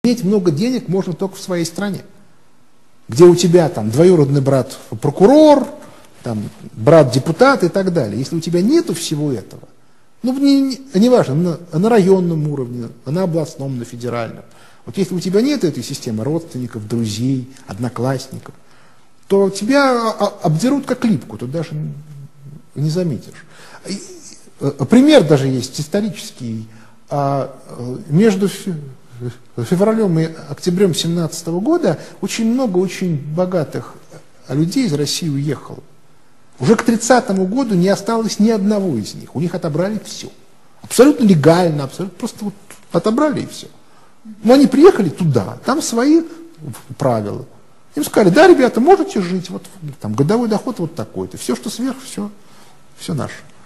иметь много денег можно только в своей стране, где у тебя там двоюродный брат прокурор, там, брат депутат и так далее. Если у тебя нету всего этого, ну, неважно, на районном уровне, на областном, на федеральном. Вот если у тебя нет этой системы родственников, друзей, одноклассников, то тебя обдерут как липку, ты даже не заметишь. Пример даже есть исторический. Между февралем и октябрем 2017 года очень много очень богатых людей из России уехало. Уже к 30-му году не осталось ни одного из них. У них отобрали все. Абсолютно легально, абсолютно просто вот отобрали и все. Но они приехали туда, там свои правила. Им сказали, да, ребята, можете жить, вот там годовой доход вот такой-то. Все, что сверх, все наше.